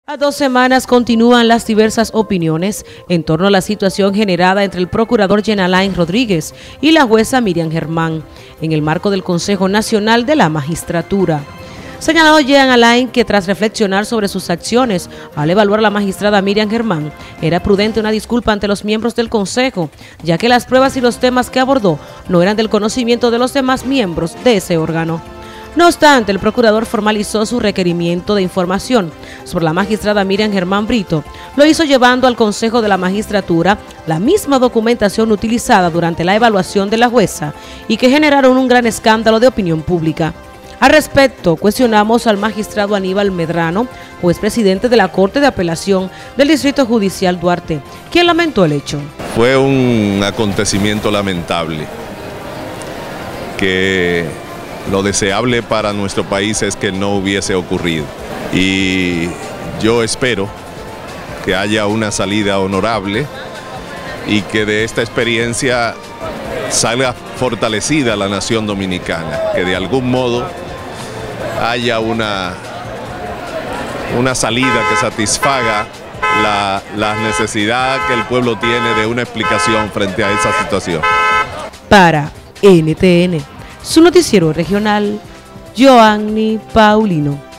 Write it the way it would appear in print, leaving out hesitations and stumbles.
A 2 semanas continúan las diversas opiniones en torno a la situación generada entre el procurador Jean Alain Rodríguez y la jueza Miriam Germán en el marco del Consejo Nacional de la Magistratura. Señalado Jean Alain que tras reflexionar sobre sus acciones al evaluar a la magistrada Miriam Germán, era prudente una disculpa ante los miembros del Consejo, ya que las pruebas y los temas que abordó no eran del conocimiento de los demás miembros de ese órgano. No obstante, el procurador formalizó su requerimiento de información sobre la magistrada Miriam Germán Brito. Lo hizo llevando al Consejo de la Magistratura la misma documentación utilizada durante la evaluación de la jueza y que generaron un gran escándalo de opinión pública. Al respecto, cuestionamos al magistrado Aníbal Medrano, juez presidente de la Corte de Apelación del Distrito Judicial Duarte, quien lamentó el hecho. Fue un acontecimiento lamentable que lo deseable para nuestro país es que no hubiese ocurrido. Y yo espero que haya una salida honorable y que de esta experiencia salga fortalecida la nación dominicana, que de algún modo haya una salida que satisfaga la necesidad que el pueblo tiene de una explicación frente a esa situación. Para NTN, su noticiero regional, Joanny Paulino.